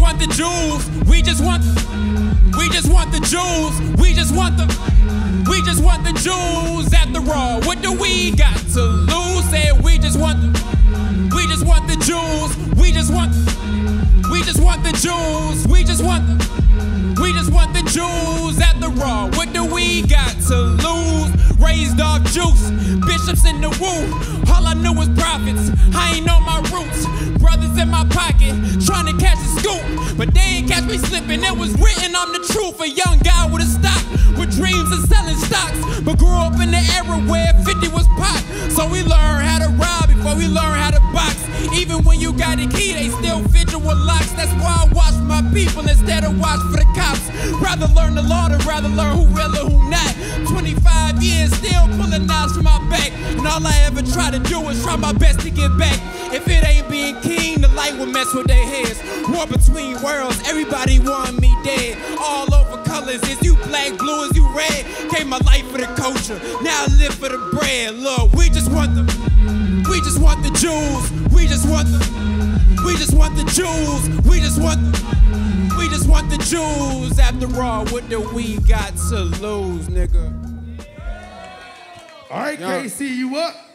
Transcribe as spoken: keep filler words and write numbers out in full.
want the jewels. We just want, we just want the jewels. We just want the, we just want the jewels. After all, what do we got to lose? Say we just want the, we just want the jewels. We just want, we just want the jewels. We just want, we just want the jewels. After all, what do we got to lose? Raised off juice, bishops in the woo. All I knew was profits, I ain't know my roots. Brothers in my pocket, trying to catch a scoop, but they ain't catch me slipping. It was written on the truth. A young guy with a stock, with dreams of selling stocks, but grew up in the era where fifty was pot. So we learned how to rob before we learned how to box. Even when you got a key, they still fit you with locks. That's why I watch for my people instead of watch for the cops. Rather learn the law than rather learn who real and who not. twenty-five years still pulling knives from my back, and all I ever try to do is try my best to get back. If it ain't being king, the light will mess with their heads. War between worlds, everybody want me dead. All over colors, is you black, blue, is you red? Gave my life for the culture, now I live for the bread. Look, we just want the, we just want the jewels. We just want the, we just want the jewels. We just want the, we just want the jewels. After all, what do we got to lose, nigga? All right, K C, you up?